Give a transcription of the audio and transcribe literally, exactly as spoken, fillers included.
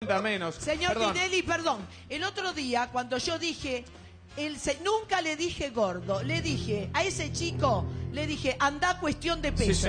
cincuenta menos. Señor Perdón. Tinelli, perdón. El otro día, cuando yo dije, el se- nunca le dije gordo, le dije a ese chico, le dije, anda cuestión de peso. Sí,